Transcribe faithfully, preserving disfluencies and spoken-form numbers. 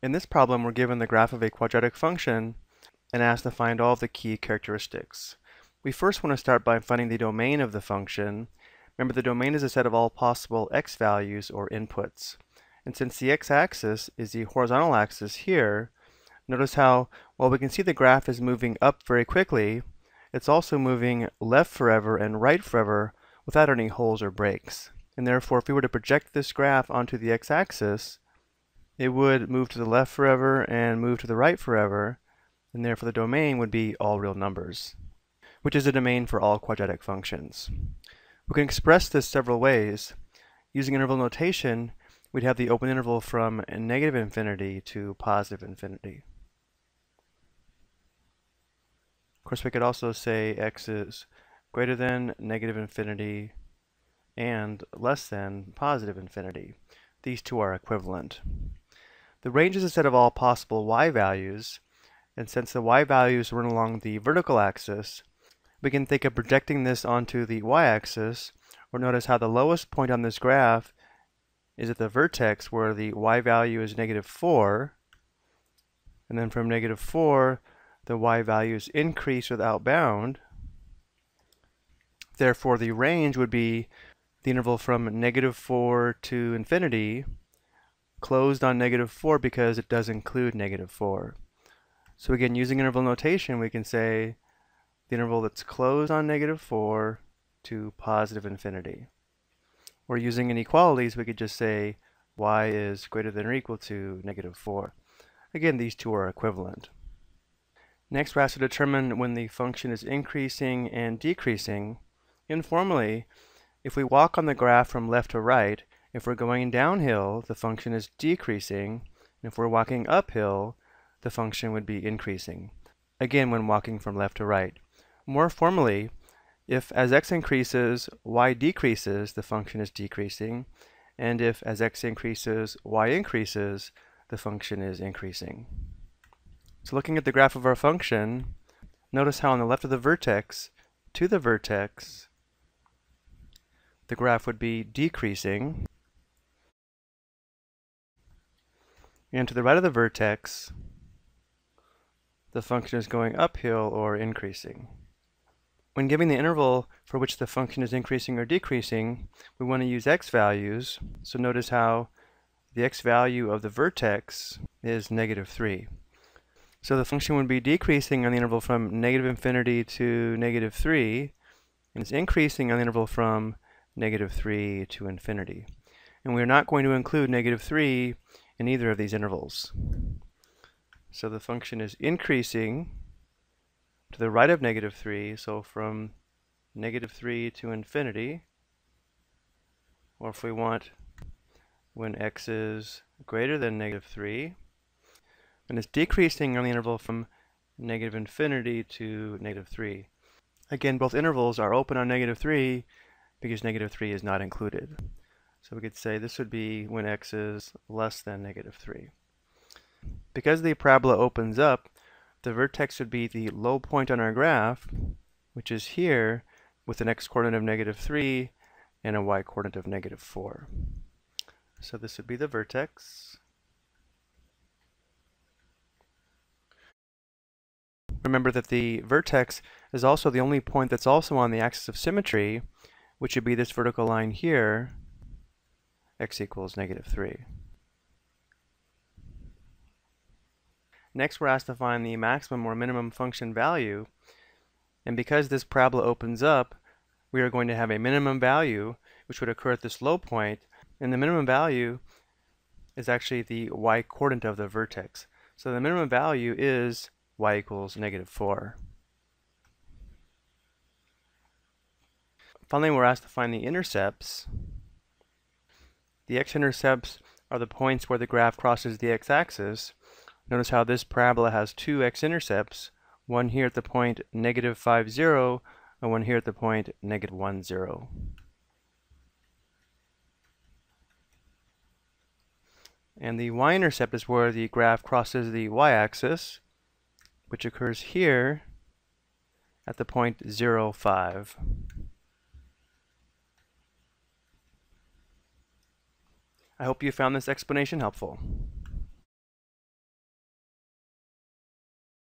In this problem, we're given the graph of a quadratic function and asked to find all of the key characteristics. We first want to start by finding the domain of the function. Remember, the domain is a set of all possible x values or inputs. And since the x-axis is the horizontal axis here, notice how, while we can see the graph is moving up very quickly, it's also moving left forever and right forever without any holes or breaks. And therefore, if we were to project this graph onto the x-axis, it would move to the left forever and move to the right forever, and therefore the domain would be all real numbers, which is a domain for all quadratic functions. We can express this several ways. Using interval notation, we'd have the open interval from negative infinity to positive infinity. Of course, we could also say x is greater than negative infinity and less than positive infinity. These two are equivalent. The range is a set of all possible y values, and since the y values run along the vertical axis, we can think of projecting this onto the y-axis, or notice how the lowest point on this graph is at the vertex where the y value is negative four, and then from negative four, the y values increase without bound. Therefore, the range would be the interval from negative four to infinity, closed on negative four because it does include negative four. So again, using interval notation, we can say the interval that's closed on negative four to positive infinity. Or using inequalities, we could just say y is greater than or equal to negative four. Again, these two are equivalent. Next, we're asked to determine when the function is increasing and decreasing. Informally, if we walk on the graph from left to right, if we're going downhill, the function is decreasing, and if we're walking uphill, the function would be increasing. Again, when walking from left to right. More formally, if as x increases, y decreases, the function is decreasing, and if as x increases, y increases, the function is increasing. So looking at the graph of our function, notice how on the left of the vertex, to the vertex, the graph would be decreasing, and to the right of the vertex, the function is going uphill or increasing. When giving the interval for which the function is increasing or decreasing, we want to use x values. So notice how the x value of the vertex is negative three. So the function would be decreasing on the interval from negative infinity to negative three, and it's increasing on the interval from negative three to infinity. And we're not going to include negative three in either of these intervals. So the function is increasing to the right of negative three, so from negative three to infinity, or if we want when x is greater than negative three, and it's decreasing on the interval from negative infinity to negative three. Again, both intervals are open on negative three because negative three is not included. So we could say this would be when x is less than negative three. Because the parabola opens up, the vertex would be the low point on our graph, which is here, with an x-coordinate of negative three and a y-coordinate of negative four. So this would be the vertex. Remember that the vertex is also the only point that's also on the axis of symmetry, which would be this vertical line here, x equals negative three. Next, we're asked to find the maximum or minimum function value, and because this parabola opens up, we are going to have a minimum value which would occur at this low point, and the minimum value is actually the y-coordinate of the vertex. So the minimum value is y equals negative four. Finally, we're asked to find the intercepts. The x-intercepts are the points where the graph crosses the x-axis. Notice how this parabola has two x-intercepts, one here at the point negative five, zero, and one here at the point negative one, zero. And the y-intercept is where the graph crosses the y-axis, which occurs here at the point zero, five. I hope you found this explanation helpful.